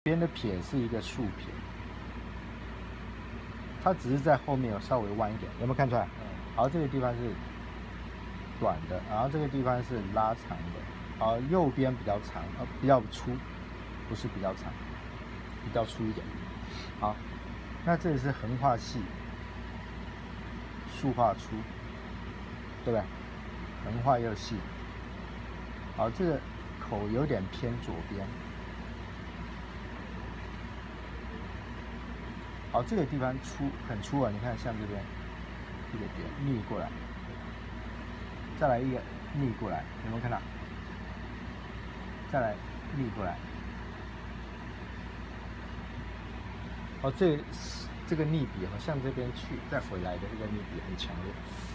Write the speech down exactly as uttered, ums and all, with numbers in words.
边的撇是一个竖撇，它只是在后面有稍微弯一点，有没有看出来？嗯。好，这个地方是短的，然后这个地方是拉长的，好，右边比较长，呃，比较粗，不是比较长，比较粗一点。好，那这里是横画细，竖画粗，对不对？横画又细。好，这个口有点偏左边。好，这个地方粗很粗啊，你看像这边一个点逆过来，再来一个逆过来，有没有看到？再来逆过来。哦，这这个逆笔好像这边去再回来的这个逆笔很强烈。